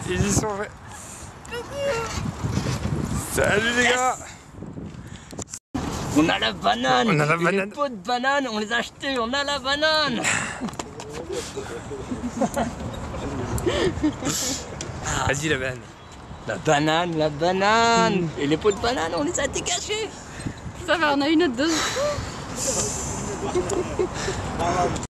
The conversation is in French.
Ils y sont faits. Salut les gars. On a la banane. On a la banane. Les pots de banane, on les a achetés, on a la banane. Vas-y la banane. La banane, la banane. Et les pots de banane, on les a dégagés. Ça va, on a une autre dose.